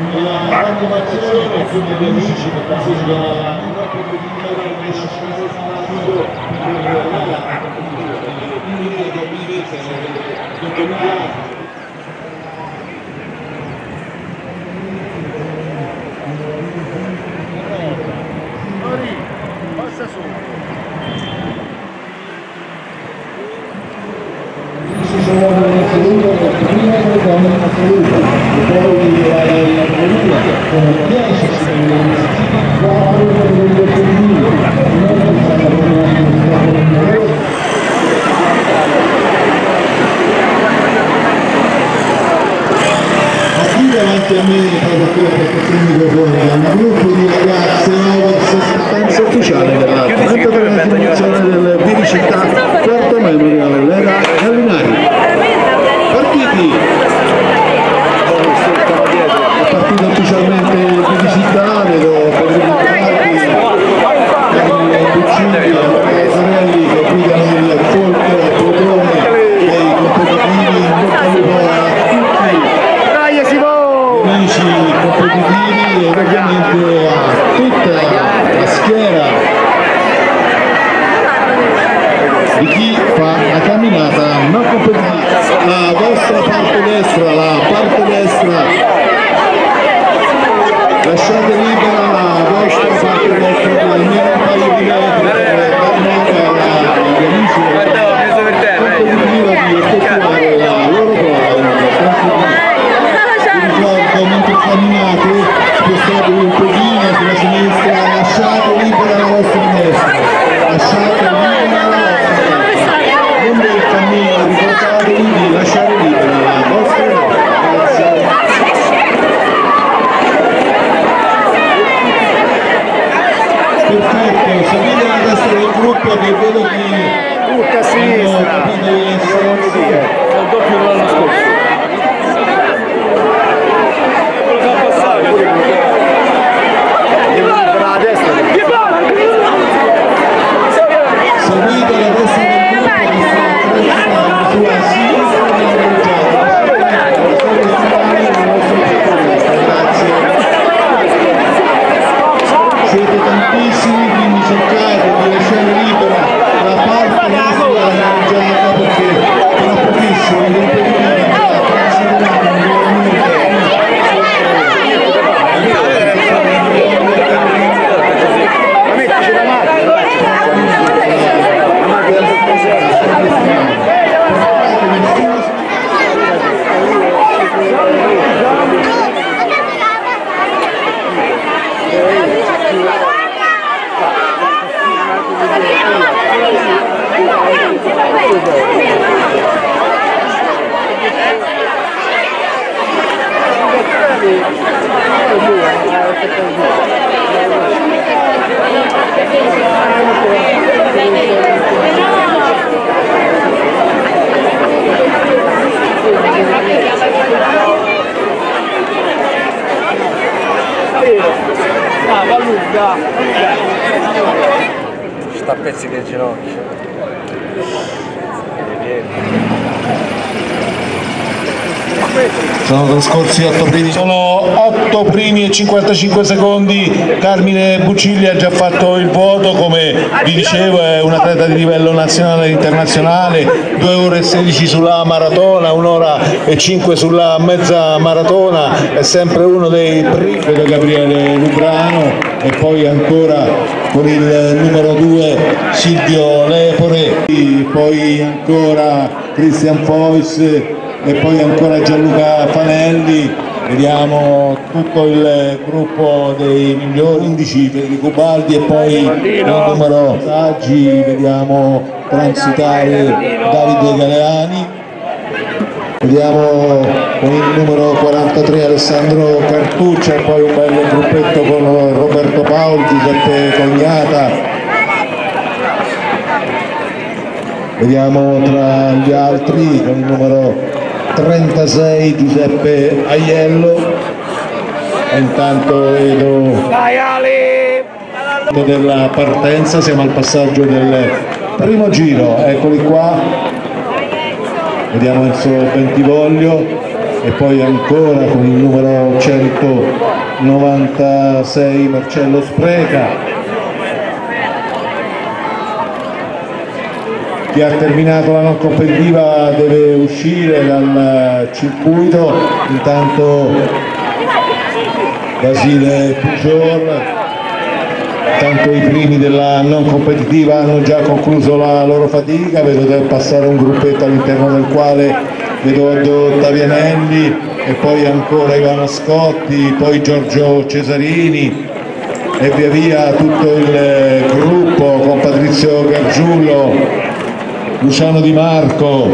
la motivazione, quindi gli amici che partecipano alla passa su. Si sono seduto prima che come assoluta e poi la politica con 10 secondi 4 qui davanti a me proprio qui a questo microfono un gruppo di ragazze sostanza ufficiale della 33ª edizione del Viricità Quarto Memorial l'era Gallinari. Partiti! È partito ufficialmente il Viricità, vedo Federico Buccini, Sorelli che guidano il folklore, il plotone dei competitivi, in bocca al lupo a tutti gli amici competitivi e ovviamente a tutta la schiera di chi fa la camminata non competitiva. La vostra parte destra, lasciate libera la vostra parte destra, almeno un paio di metri agli amici competitiva di effettuare la loro prova. Vi ricordo, mentre camminate, spostatevi un pochino sulla sinistra, lasciate libera la vostra destra, lasciate libera la vostra destra, non del cammino, ricordatevi di lasciare libera la vostra destra. Perfetto, salite alla destra del gruppo che vedo che Tutta a sinistra, il doppio dell'anno scorso. Seguite la destra del gruppo sulla sinistra grazie. Siete tantissimi, quindi cercate di lasciare libera la parte destra della perché tra pochissimo i competitivi già transiteranno Sta a pezzi del ginocchio. Sono trascorsi 8 primi. Sono 8 primi e 55 secondi. Carmine Buccilli ha già fatto il vuoto, come vi dicevo è un atleta di livello nazionale e internazionale, 2 ore e 16 sulla maratona, 1 ora e 5 sulla mezza maratona, è sempre uno dei primi. Vedo Gabriele Lubrano e poi ancora con il numero 2 Silvio Lepore, poi ancora Christian Fois e poi ancora Gianluca Fanelli. Vediamo tutto il gruppo dei migliori indici, Federico Baldi e poi il numero Saggi, vediamo transitare Davide Galeani, vediamo con il numero 43 Alessandro Cartuccia e poi un bel gruppetto con Roberto Paoli, Giuseppe Cognata. Vediamo tra gli altri con il numero 36 Giuseppe Aiello e intanto vedo della partenza, siamo al passaggio del primo giro, eccoli qua, vediamo Enzo Bentivoglio e poi ancora con il numero 196 Marcello Spreca. Chi ha terminato la non competitiva deve uscire dal circuito, intanto Basile Pujol, intanto i primi della non competitiva hanno già concluso la loro fatica, vedo passare un gruppetto all'interno del quale vedo Ottavianelli e poi ancora Ivano Scotti, poi Giorgio Cesarini e via via tutto il gruppo con Patrizio Gargiullo, Luciano Di Marco,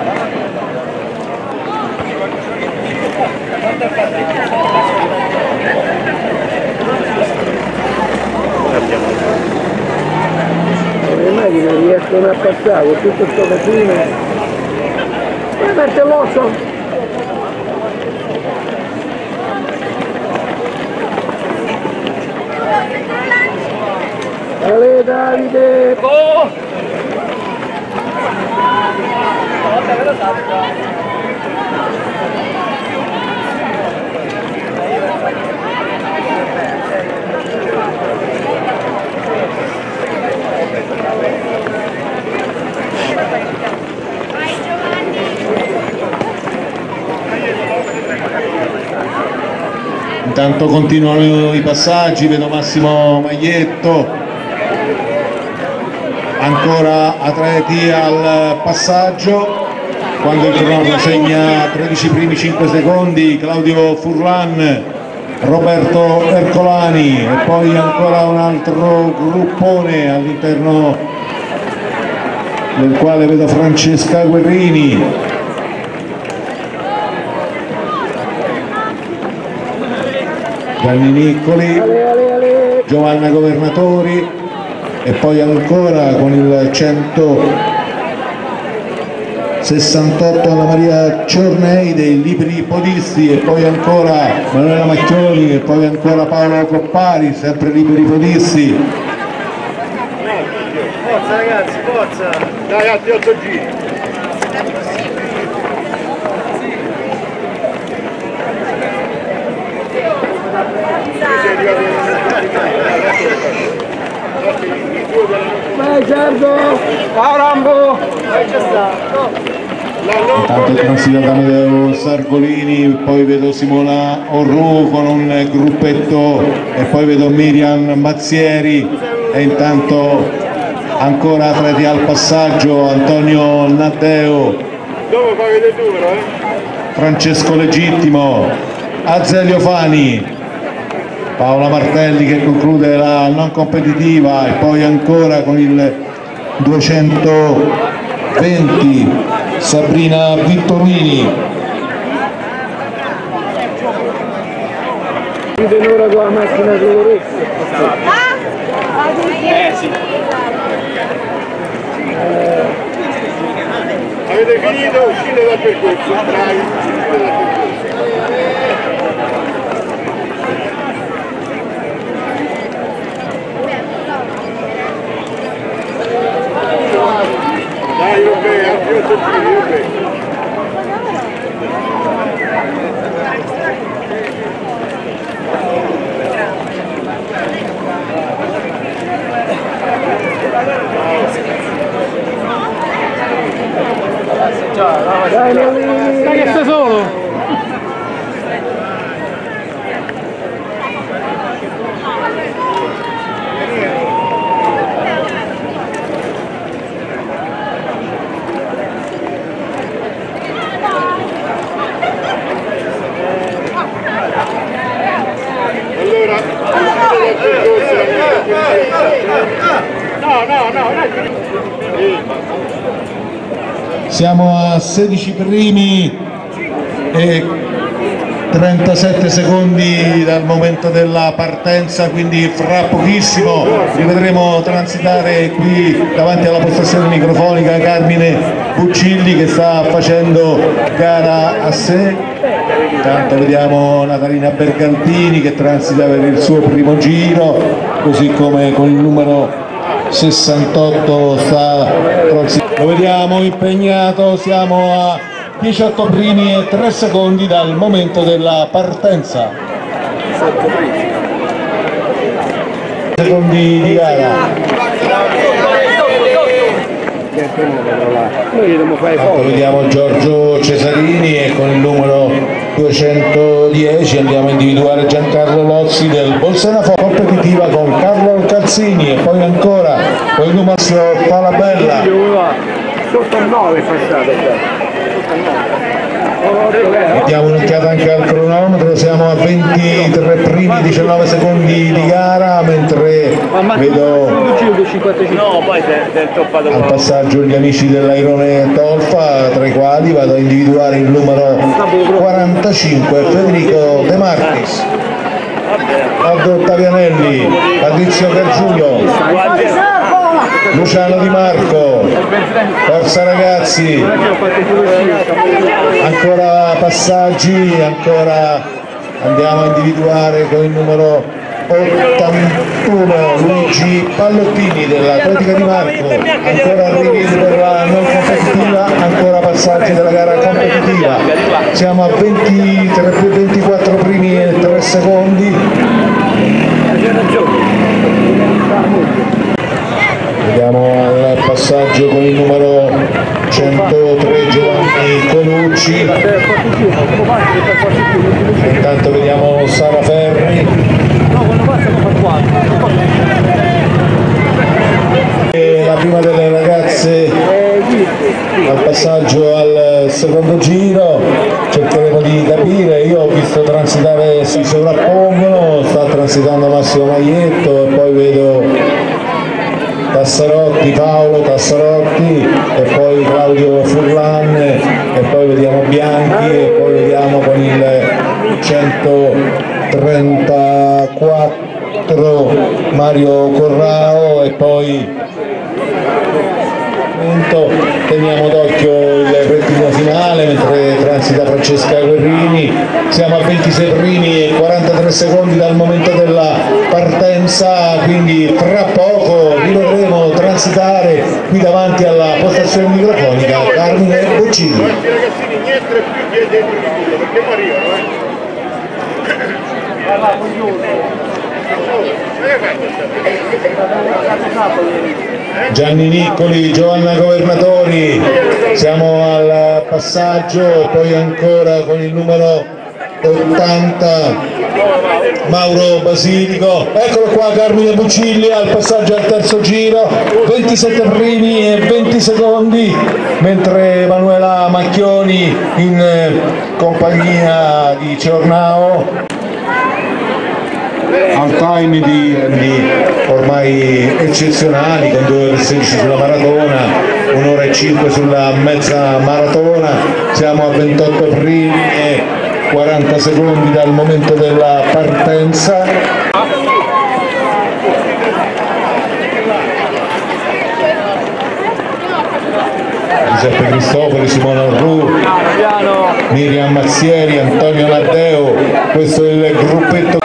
le macchine riescono a passare con tutto questo casino e mette l'osso. Ale Davide! Oh! Intanto continuano i passaggi, vedo Massimo Maglietto, ancora atleti al passaggio, quando il crono segna 13 primi 5 secondi, Claudio Furlan, Roberto Ercolani e poi ancora un altro gruppone all'interno del quale vedo Francesca Guerrini, Gianni Niccoli, Giovanna Governatori e poi ancora con il 168 Anna Maria Ciornei dei liberi podisti e poi ancora Manuela Macchioni e poi ancora Paolo Coppari, sempre liberi podisti. Forza ragazzi, forza! Dai, altri 8 giri! Vai Gergo! Ciao Rambo! C'è stato! Intanto transita da Amedeo Sargolini, poi vedo Simona Orru con un gruppetto e poi vedo Miriam Mazzieri e intanto ancora atleti al passaggio, Antonio Naddeo, Dopo fa vedere duro, Francesco Legittimo, Azelio Fani, Paola Martelli che conclude la non competitiva e poi ancora con il 220 Sabrina Vittorini. Chiude ora con la macchina coloressa. Sì. Avete finito? Uscite dal percorso. Dai, uscite dal percorso. Dai, ok, altri 8 giri, ok. Dai, dai che sei solo! Allora, Siamo a 16 primi e 37 secondi dal momento della partenza, quindi fra pochissimo li vedremo transitare qui davanti alla postazione microfonica Carmine Buccilli che sta facendo gara a sé. Intanto vediamo Natalina Bergantini che transita per il suo primo giro, così come con il numero 68 sta transitando. Lo vediamo impegnato, siamo a 18 primi e 3 secondi dal momento della partenza. Secondi di gara. Noi dobbiamo fare foto. Vediamo Giorgio Cesarini e con il numero 210 andiamo a individuare Giancarlo Lozzi del Bolsena competitiva con Carlo Calzini e poi ancora con il numero Talabella. Sotto 9 passate. Diamo un'occhiata anche al cronometro, siamo a 23 primi 19 secondi di gara, mentre vedo al passaggio gli amici dell'Airone Tolfa, tra i quali vado a individuare il numero 45 Federico De Martis, Aldo Ottavianelli, Patrizio Gargiulo, Luciano Di Marco, forza ragazzi, ancora passaggi, ancora andiamo a individuare con il numero 81 Luigi Pallottini dell'Atletica Di Marco, ancora arrivi per la non competitiva, ancora passaggi della gara competitiva, siamo a 24 primi e 3 secondi. Andiamo al passaggio con il numero 103 Giovanni Colucci, intanto vediamo Sara Ferri e la prima delle ragazze al passaggio al secondo giro. Cercheremo di capire, io ho visto transitare, si sovrappongono, sta transitando Massimo Maietto e poi vedo Tassarotti, Paolo Tassarotti e poi Claudio Furlan e poi vediamo Bianchi e poi vediamo con il 134 Mario Corrao e poi teniamo d'occhio il rettino finale mentre transita Francesca Guerrini. Siamo a 26 primi e 43 secondi dal momento della partenza, quindi tra poco li vedremo transitare qui davanti alla postazione microfonica Carmine Boccini. Ragazzini, niente più dietro il culo perché Gianni Niccoli, Giovanna Governatori, siamo al passaggio e poi ancora con il numero 80 Mauro Basilico, eccolo qua Carmine Bucilli al passaggio al terzo giro, 27 primi e 20 secondi, mentre Emanuela Macchioni in compagnia di Ciornao al time di ormai eccezionali con 2 ore 16 sulla maratona, 1 ora e 5 sulla mezza maratona, siamo a 28 primi e 40 secondi dal momento della partenza. Giuseppe Cristofori, Simona Orru, Miriam Mazzieri, Antonio Naddeo, questo è il gruppetto.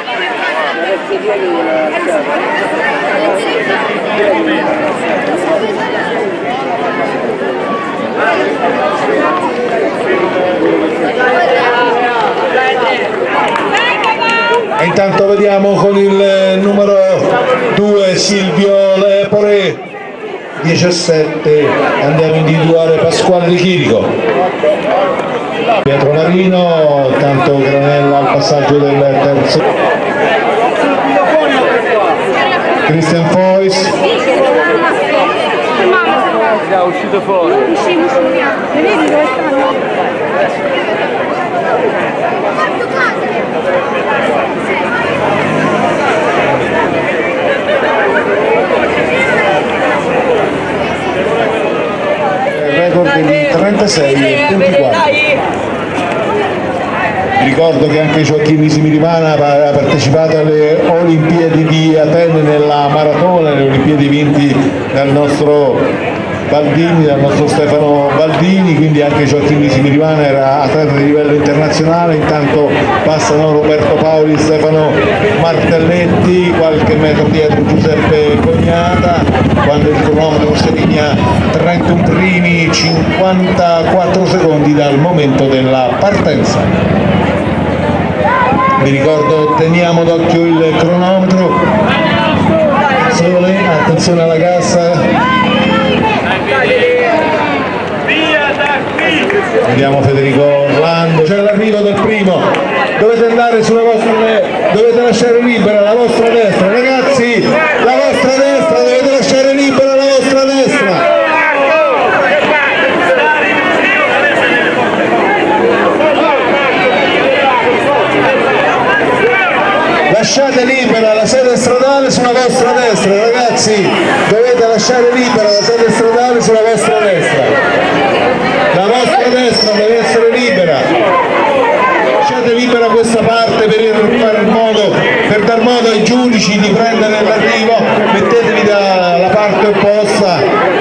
E intanto vediamo con il numero 2 Silvio Lepore, 17, andiamo a individuare Pasquale Di Chirico, Pietro Marino, tanto Granella al passaggio del terzo, Christian Fois, è uscito fuori. Vedi dove record di 36,24. Ricordo che anche Gioacchini Simirimana ha partecipato alle Olimpiadi di Atene nella maratona, le Olimpiadi vinte dal nostro Baldini, dal nostro Stefano Baldini, quindi anche Gioacchini Simirimana era atleta di livello internazionale. Intanto passano Roberto Paoli, Stefano Martelletti, qualche metro dietro Giuseppe Cognata, quando il cronometro segna 31 primi 54 secondi dal momento della partenza. Vi ricordo, teniamo d'occhio il cronometro. Attenzione alla cassa. Vediamo Federico Orlando, c'è l'arrivo del primo, dovete andare sulla vostra, dovete lasciare libera la vostra destra, ragazzi, la vostra destra, dovete lasciare libera la vostra destra. Lasciate libera la sede stradale sulla vostra destra, ragazzi, dovete lasciare libera la sede stradale sulla vostra destra. La vostra destra deve essere libera. Lasciate libera questa parte per dar modo ai giudici di prendere l'arrivo, mettetevi dalla parte opposta.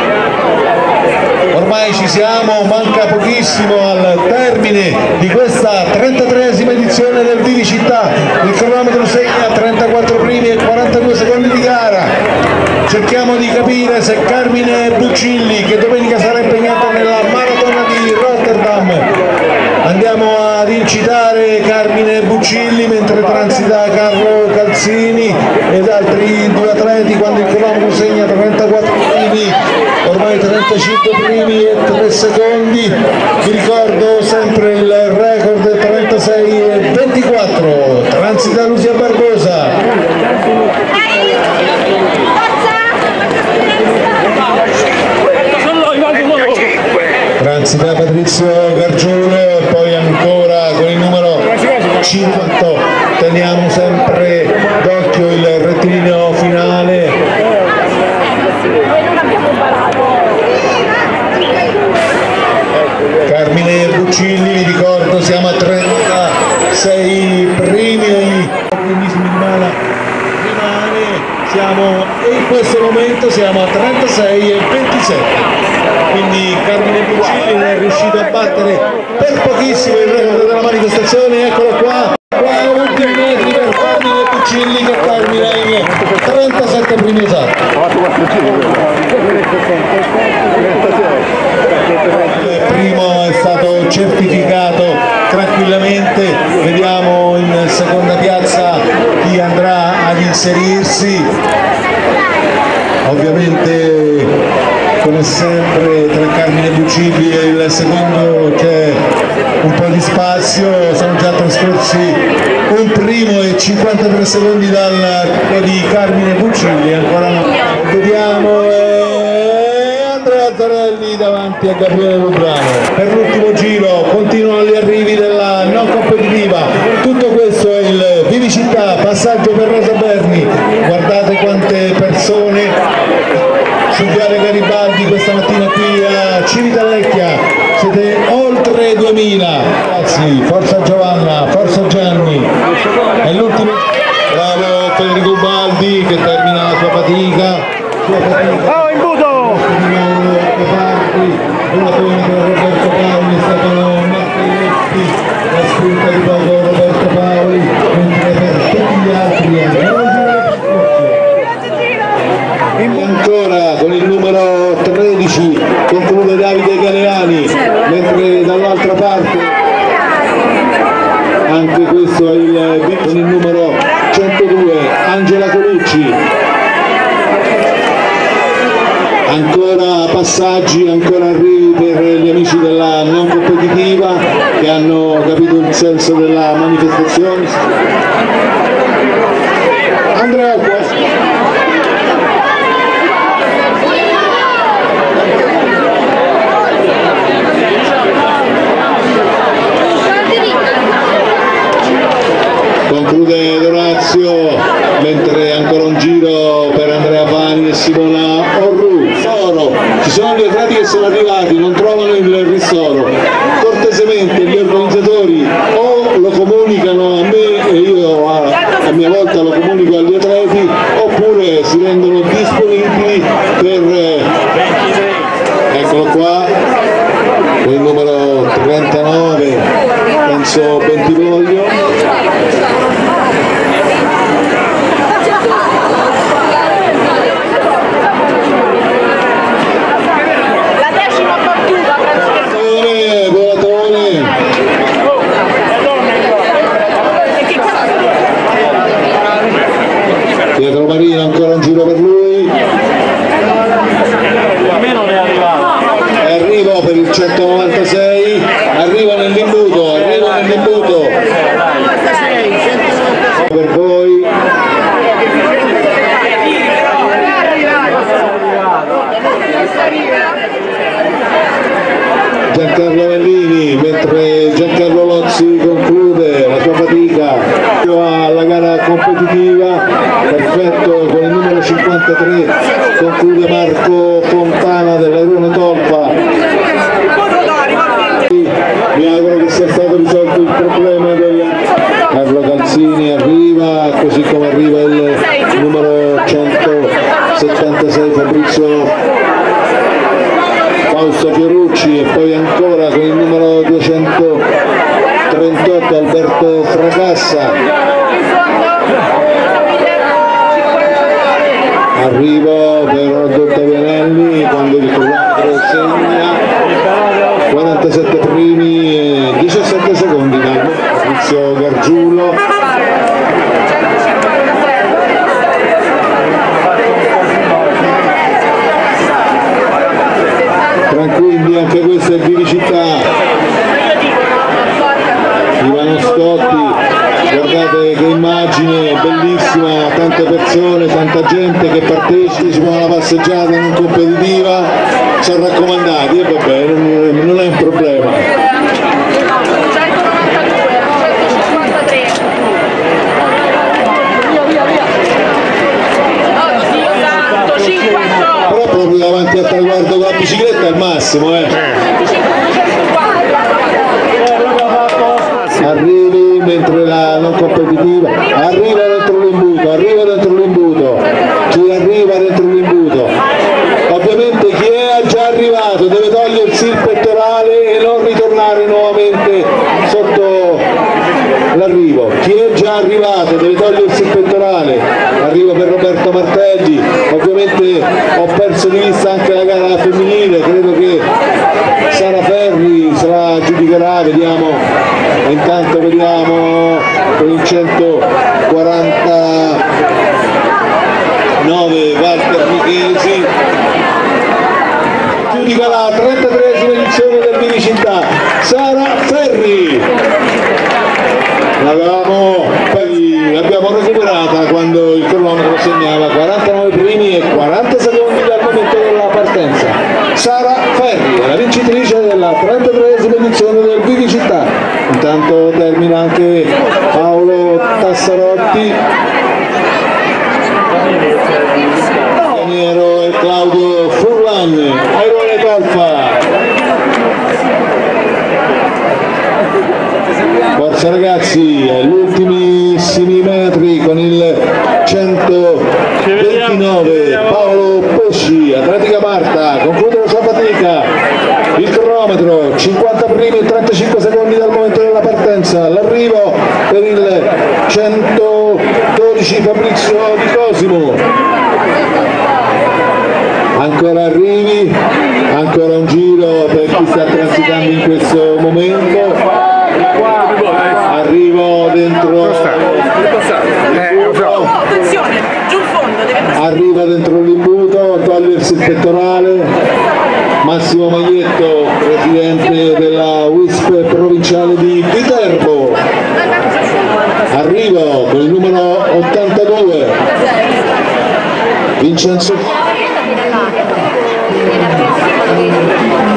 Ormai ci siamo, manca pochissimo al termine di questa 33esima edizione del Vivicittà. Il cronometro segna 34 primi e 42 secondi di gara. Cerchiamo di capire se Carmine Buccilli, che domenica sarà impegnata nella maratona di Rotterdam, andiamo ad incitare Carmine Buccilli mentre transita Carlo Calzini ed altri due atleti quando il cronometro segna 34 primi, ormai 35 primi e 3 secondi. Vi ricordo sempre il record 36 e 24. Transita Lucia Barbosa. Transita Patrizio Gargiulo e poi ancora con il numero 50 teniamo sempre d'occhio il rettilineo finale. Carmine Buccilli, vi ricordo, siamo a 36 primi, ottimismo di mala rimane, in questo momento siamo a 36 e 27. Quindi Carmine Buccilli è riuscito a battere per pochissimo il record della manifestazione, eccolo qua, ultimi metri per Carmine Buccilli che termina in 37 primi esatti. Il primo è stato certificato tranquillamente, vediamo in seconda piazza chi andrà ad inserirsi, ovviamente come sempre tra Carmine Buccilli e il secondo c'è un po' di spazio, sono già trascorsi un primo e 53 secondi dal di Carmine Buccilli, ancora no. Vediamo Andrea Zarelli davanti a Gabriele Lubrano. Per l'ultimo giro continuano gli arrivi della non competitiva, tutto questo è il Vivicittà, passaggio per Rosa Berni, guardate quante persone su Viale Garibaldi questa mattina qui a Civitavecchia, siete oltre 2000, ragazzi, forza Giovanna, forza Gianni, è l'ultimo, bravo Federico Baldi che termina la sua fatica, Oh, imbuto! una tonica Roberto Paoli, è stato Martelletti, la spinta di poco Roberto Paoli, mentre per tutti gli altri ancora con il numero 13 conclude Davide Galeani, mentre dall'altra parte anche questo è il con il numero 102 Angela Colucci. Ancora passaggi, ancora arrivi per gli amici della non competitiva che hanno capito il senso della manifestazione. Andrea conclude Dorazio, mentre ancora un giro per Andrea Vani e Simona Orru. Ci sono due atleti che sono arrivati, non trovano il ristoro, cortesemente gli organizzatori o lo comunicano a me e io a mia volta lo comunico agli atleti, oppure si rendono disponibili per eccolo qua con il numero 39 penso Bentivoglio. Giancarlo Vallini, mentre Giancarlo Lozzi conclude la sua fatica alla gara competitiva. Perfetto con il numero 53 conclude Marco Fontana dell'Airone Tolpa. Mi auguro che sia stato risolto il problema del Carlo Calzini, arriva, così come arriva il numero 176 Fausto Fiorucci, e poi ancora con il numero 238 Alberto Fracassa. Arrivo per Ottavianelli quando il cronometro segna 47 primi e 17 secondi dal Fabrizio Gargiulo. Tranquilli, anche questa è Vivicità. Ivano Scotti, guardate che immagine bellissima, tante persone, tanta gente che partecipa alla passeggiata non competitiva, sono raccomandati e vabbè, non è un problema. Però proprio davanti al traguardo con la bicicletta è il massimo, Arrivi mentre la non competitiva, arriva dentro l'imbuto, chi arriva dentro l'imbuto, ovviamente chi è già arrivato deve togliersi il pettorale e non ritornare nuovamente sotto l'arrivo. Chi è già arrivato deve togliersi il pettorale. Arrivo per Roberto Martelli, ovviamente ho perso di vista anche la gara femminile, credo che Sara Ferri se la giudicherà, vediamo, e intanto vediamo con il 149 Walter Michesi giudica la 33esima edizione del Vivicità, Sara Ferri. L'abbiamo recuperata quando il cronometro segnava 49 primi e 40 secondi dal momento della partenza. Sara Ferri è la vincitrice della 33esima edizione del Vivicità. Intanto termina anche Paolo Tassarotti, Pianiero e Claudio Furlan, Airone Tolpa. Forza ragazzi, agli ultimissimi metri con il 129 Paolo Pesci, Atletica Marta, conclude la sua fatica, il cronometro 50 primi e 35 secondi dal momento della partenza, l'arrivo per il 112 Fabrizio Di Cosimo. Ancora arrivi, ancora un giro per chi sta transitando in questo momento. Arrivo dentro, arriva dentro l'imbuto, togliersi il pettorale. Massimo Maglietto, presidente della WISP provinciale di Viterbo. Arrivo con il numero 82 Vincenzo